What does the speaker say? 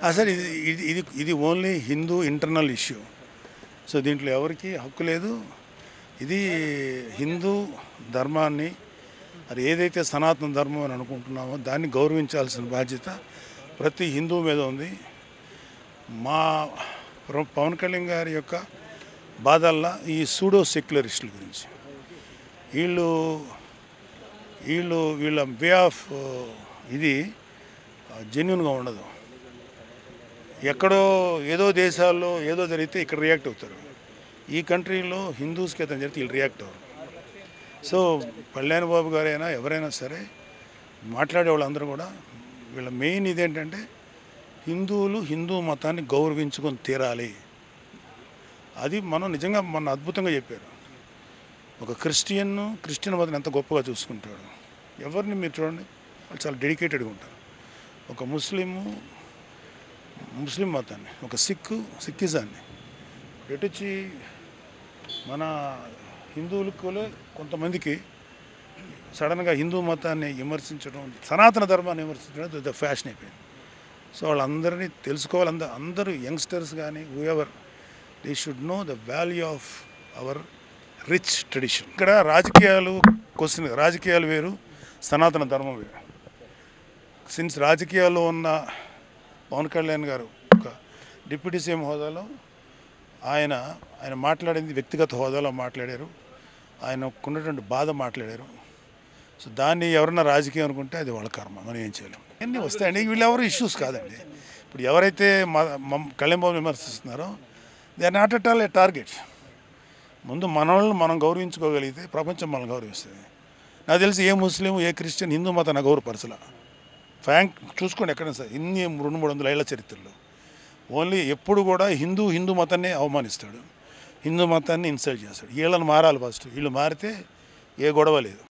అసలు ఇది only Hindu internal issue. So దీంట్లో ఎవరికి హక్కు లేదు. ఇది హిందూ ధర్మాన్ని అది ఏదైతే సనాతన ధర్మం అని అనుకుంటున్నామో దాన్ని గౌరవించాల్సిన బాధ్యత ప్రతి హిందువు మీద ఉంది. మా పవన్ కళ్యాణ్ గారి యొక్క బాధల్లా ఈ సూడో సెక్యులరిస్టుల గురించి వీళ్ళ వే ఆఫ్ ఇది జెన్యున్గా ఉండదు. ఎక్కడో ఏదో దేశాల్లో ఏదో జరిగితే ఇక్కడ రియాక్ట్ అవుతారు. ఈ కంట్రీలో హిందూస్కి అతను జరిగితే వీళ్ళు రియాక్ట్ అవ్వరు. సో కళ్యాణ్ బాబు గారైనా ఎవరైనా సరే మాట్లాడే వాళ్ళందరూ కూడా వీళ్ళ మెయిన్ ఇదేంటంటే హిందువులు హిందూ మతాన్ని గౌరవించుకొని తీరాలి. అది మనం నిజంగా మన అద్భుతంగా చెప్పారు. ఒక క్రిస్టియన్ మతం ఎంత గొప్పగా చూసుకుంటాడు. ఎవరిని మీరు చూడండి, వాళ్ళు చాలా డెడికేటెడ్గా ఉంటారు. ఒక ముస్లిం మతాన్ని, ఒక సిక్కిజాన్ని ఎటుచి మన హిందువులకు కొంతమందికి సడన్గా హిందూ మతాన్ని విమర్శించడం, సనాతన ధర్మాన్ని విమర్శించడం ద ఫ్యాషన్ అయిపోయింది. సో వాళ్ళందరినీ తెలుసుకోవాలి. అందరూ యంగ్స్టర్స్ కానీ whoever they should know the value of our rich tradition. ఇక్కడ రాజకీయాలు వేరు, సనాతన ధర్మం వేరు. సిన్స్ రాజకీయాల్లో ఉన్న పవన్ కళ్యాణ్ గారు ఒక డిప్యూటీ సీఎం హోదాలో ఆయన మాట్లాడింది వ్యక్తిగత హోదాలో మాట్లాడారు. ఆయనకున్నటువంటి బాధ మాట్లాడారు. సో దాన్ని ఎవరన్నా రాజకీయం అనుకుంటే అది వాళ్ళ కర్మ, మనం ఏం చేయలేం. అన్నీ వస్తాయండి. వీళ్ళెవరు ఇష్యూస్ కాదండి. ఇప్పుడు ఎవరైతే కళ్యాణ్ బాబుని విమర్శిస్తున్నారో they are not at all a target. ముందు మనల్ని మనం గౌరవించుకోగలిగితే ప్రపంచం మనం గౌరవిస్తుంది. నాకు తెలిసి ఏ ముస్లిం ఏ క్రిస్టియన్ హిందూ మతాన్ని గౌరవపరచలా. ఫ్రాంక్ చూసుకోండి ఎక్కడైనా సరే ఇన్ని 200-300 ఏళ్ల చరిత్రలో ఓన్లీ ఎప్పుడు కూడా హిందూ మతాన్ని అవమానిస్తాడు, హిందూ మతాన్ని ఇన్సల్ట్ చేస్తాడు. వీళ్ళని మారాలి ఫస్ట్. వీళ్ళు మారితే ఏ గొడవ లేదు.